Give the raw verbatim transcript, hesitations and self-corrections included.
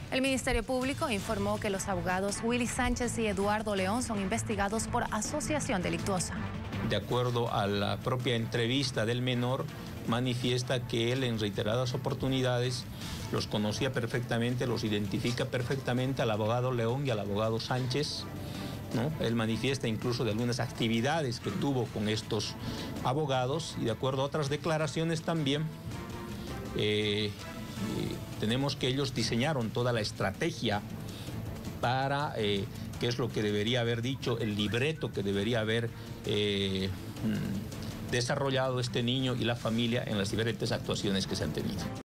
El Ministerio Público informó que los abogados Willy Sánchez y Eduardo León son investigados por asociación delictuosa. De acuerdo a la propia entrevista del menor, manifiesta que él en reiteradas oportunidades los conocía perfectamente, los identifica perfectamente al abogado León y al abogado Sánchez, ¿no? Él manifiesta incluso de algunas actividades que tuvo con estos abogados y de acuerdo a otras declaraciones también, eh, eh, tenemos que ellos diseñaron toda la estrategia para, eh, qué es lo que debería haber dicho, el libreto que debería haber eh, desarrollado este niño y la familia en las diferentes actuaciones que se han tenido.